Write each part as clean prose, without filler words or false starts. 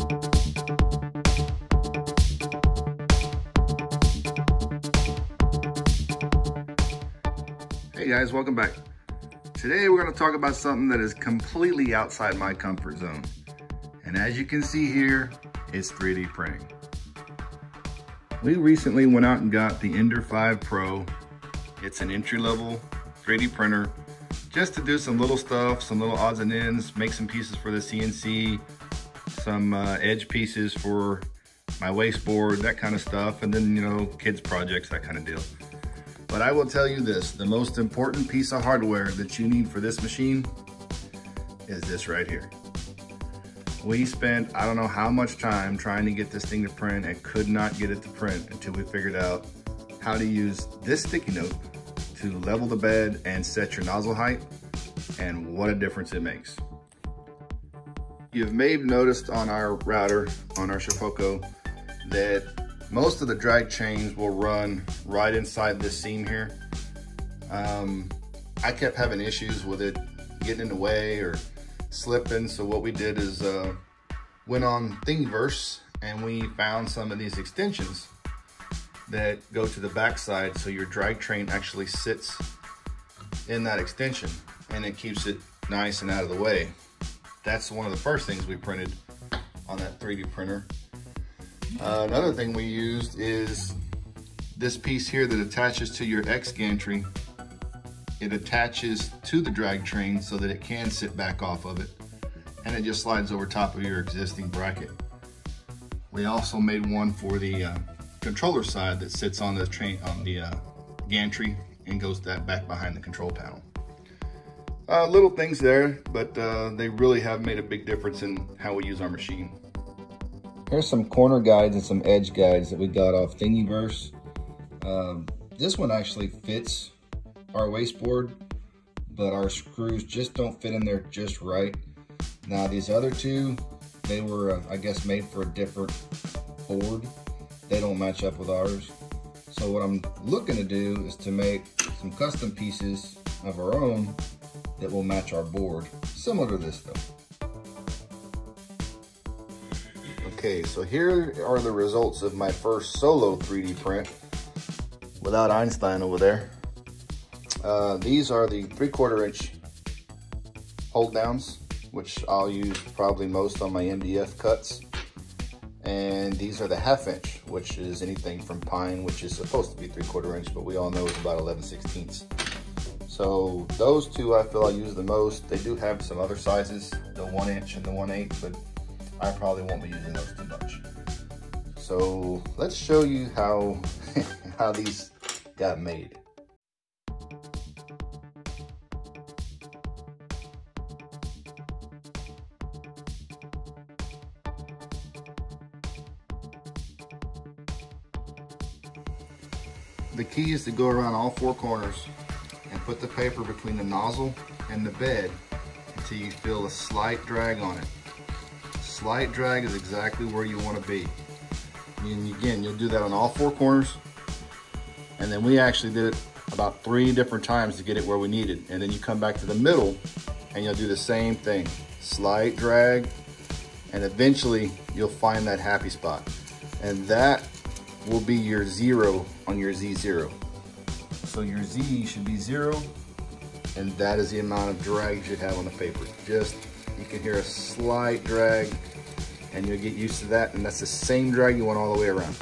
Hey guys, welcome back. Today we're going to talk about something that is completely outside my comfort zone. And as you can see here, it's 3D printing. We recently went out and got the Ender 5 Pro. It's an entry-level 3D printer just to do some little stuff, some little odds and ends, make some pieces for the CNC, some edge pieces for my wasteboard, that kind of stuff, and then, you know, kids projects, that kind of deal. But I will tell you this, the most important piece of hardware that you need for this machine is this right here. We spent, I don't know how much time trying to get this thing to print and could not get it to print until we figured out how to use this sticky note to level the bed and set your nozzle height, and what a difference it makes. You've maybe noticed on our router, on our Shapeoko, that most of the drag chains will run right inside this seam here. I kept having issues with it getting in the way or slipping, so what we did is went on Thingiverse and we found some of these extensions that go to the back side, so your drag train actually sits in that extension and it keeps it nice and out of the way. That's one of the first things we printed on that 3D printer. Another thing we used is this piece here that attaches to your X gantry. It attaches to the drag train so that it can sit back off of it, and it just slides over top of your existing bracket. We also made one for the controller side that sits on the train, on the gantry, and goes that back behind the control panel. Little things there, but they really have made a big difference in how we use our machine. Here's some corner guides and some edge guides that we got off Thingiverse. This one actually fits our wasteboard, but our screws just don't fit in there just right. Now these other two, they were, I guess, made for a different board. They don't match up with ours. So what I'm looking to do is to make some custom pieces of our own that will match our board, similar to this though. Okay, so here are the results of my first solo 3D print without Einstein over there. These are the 3/4 inch hold downs, which I'll use probably most on my MDF cuts. And these are the 1/2 inch, which is anything from pine, which is supposed to be 3/4 inch, but we all know it's about 11/16. So those two I feel I use the most. They do have some other sizes, the 1 inch and the 1/8, but I probably won't be using those too much. So let's show you how, how these got made. The key is to go around all 4 corners and put the paper between the nozzle and the bed until you feel a slight drag on it. Slight drag is exactly where you want to be. And again, you'll do that on all 4 corners. And then we actually did it about 3 different times to get it where we needed. And then you come back to the middle and you'll do the same thing. Slight drag, and eventually you'll find that happy spot. And that will be your 0 on your Z0. So your Z should be 0, and that is the amount of drag you should have on the paper. Just, you can hear a slight drag, and you'll get used to that, and that's the same drag you want all the way around.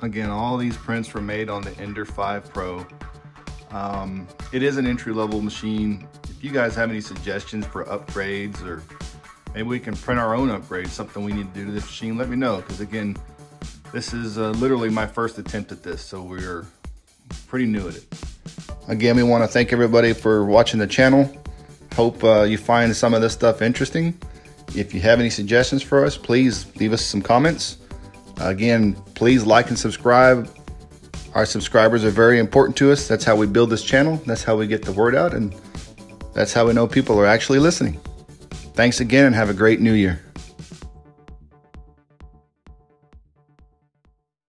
Again, all these prints were made on the Ender 5 Pro. It is an entry-level machine. If you guys have any suggestions for upgrades, or maybe we can print our own upgrades, something we need to do to this machine, let me know. Because again, this is literally my first attempt at this, so we're pretty new at it. Again, we want to thank everybody for watching the channel. Hope you find some of this stuff interesting. If you have any suggestions for us, please leave us some comments. Again, please like and subscribe. Our subscribers are very important to us. That's how we build this channel. That's how we get the word out, and that's how we know people are actually listening. Thanks again, and have a great new year.